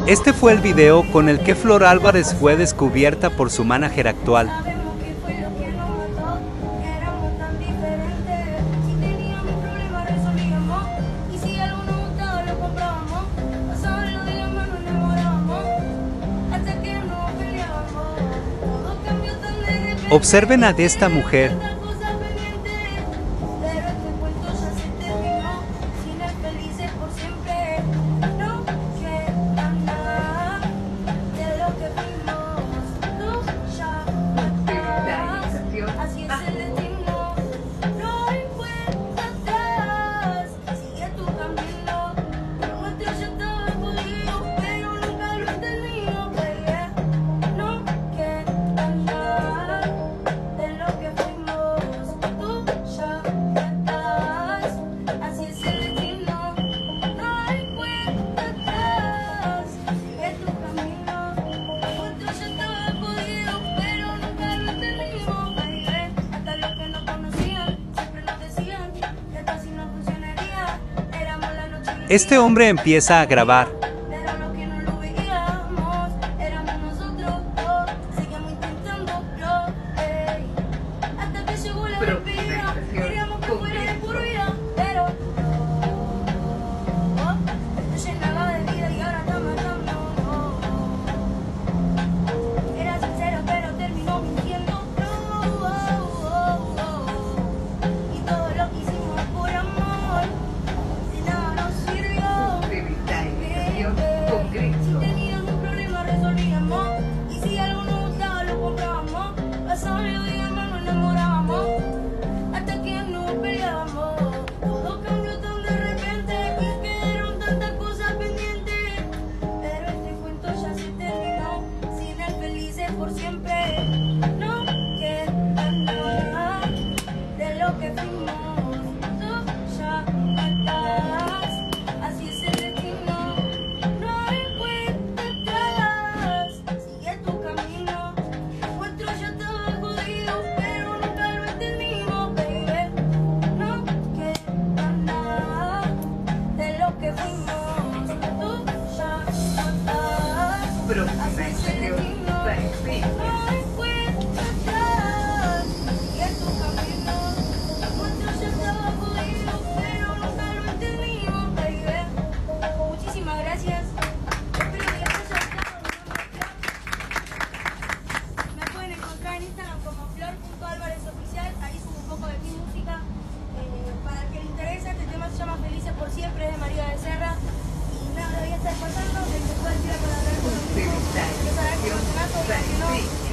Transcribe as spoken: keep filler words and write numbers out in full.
Este fue el video con el que Flor Álvarez fue descubierta por su manager actual. Observen a esta mujer. Este hombre empieza a grabar. Por siempre, no queda nada de lo que fuimos, tú ya estás, así es el destino, no hay vuelta atrás, sigue tu camino, nuestro ya estaba jodido, pero nunca lo entendimos, baby, no queda nada de lo que fuimos, tú ya estás, pero así es el destino. Sí. Muchísimas gracias. Espero que les haya gustado. Me pueden encontrar en Instagram como flor punto álvarez oficial. Ahí subo un poco de mi música. Eh, para el que le interesa, este tema se llama Felices por Siempre, es de María Becerra. Y nada, voy a estar pasando. Les puedo decir a colaborar con los mismos. Que saber que no se nace, que no.